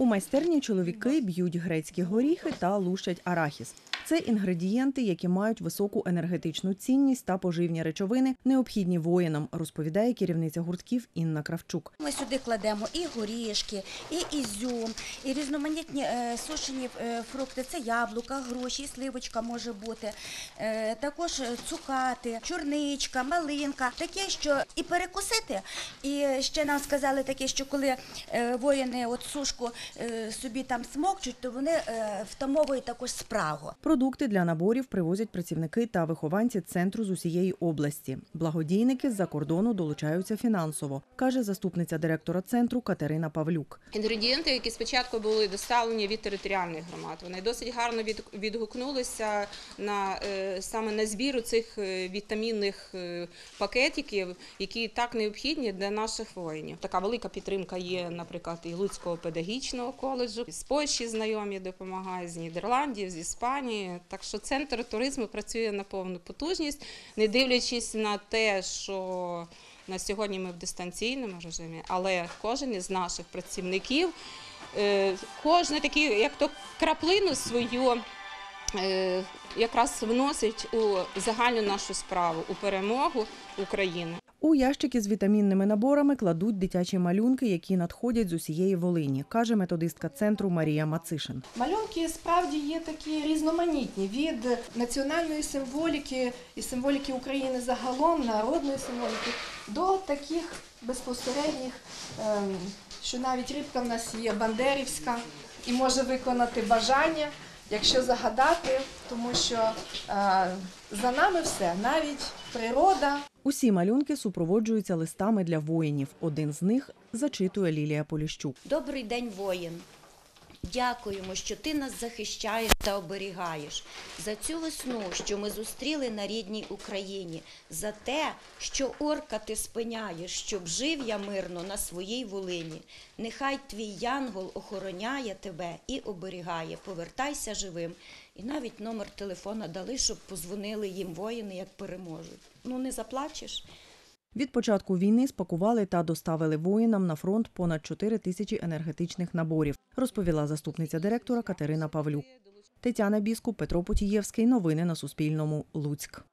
У майстерні чоловіки б'ють грецькі горіхи та лущать арахіс. Це інгредієнти, які мають високу енергетичну цінність та поживні речовини, необхідні воїнам, розповідає керівниця гуртків Інна Кравчук. Ми сюди кладемо і горішки, і ізюм, і різноманітні сушені фрукти. Це яблука, груші, сливочка може бути, також цукати, чорничка, малинка. Таке, що і перекусити. І ще нам сказали таке, що коли воїни от сушку собі там смокчуть, то вони втамовують також спрагу. Продукти для наборів привозять працівники та вихованці центру з усієї області. Благодійники з-за кордону долучаються фінансово, каже заступниця директора центру Катерина Павлюк. Інгредієнти, які спочатку були доставлені від територіальних громад, вони досить гарно відгукнулися саме на збір цих вітамінних пакетиків, які так необхідні для наших воїнів. Така велика підтримка є, наприклад, і Луцького педагогічного коледжу, з Польщі знайомі допомагають, з Нідерландів, з Іспанії. Так що центр туризму працює на повну потужність, не дивлячись на те, що на сьогодні ми в дистанційному режимі, але кожен із наших працівників, кожен такий, як то краплину свою, якраз вносить у загальну нашу справу, у перемогу України. У ящики з вітамінними наборами кладуть дитячі малюнки, які надходять з усієї Волині, каже методистка центру Марія Мацишин. Малюнки справді є такі різноманітні від національної символіки і символіки України загалом, народної символіки, до таких безпосередніх, що навіть рибка в нас є бандерівська і може виконати бажання, якщо загадати, тому що за нами все, навіть природа. Усі малюнки супроводжуються листами для воїнів. Один з них зачитує Лілія Поліщук. Добрий день, воїн. Дякуємо, що ти нас захищаєш та оберігаєш. За цю весну, що ми зустріли на рідній Україні. За те, що орка ти спиняєш, щоб жив я мирно на своїй Волині. Нехай твій янгол охороняє тебе і оберігає. Повертайся живим. І навіть номер телефона дали, щоб позвонили їм воїни, як переможуть. Ну не заплачеш? Від початку війни спакували та доставили воїнам на фронт понад 4 тисячі енергетичних наборів, розповіла заступниця директора Катерина Павлюк. Тетяна Біскуп, Петро Потієвський. Новини на Суспільному. Луцьк.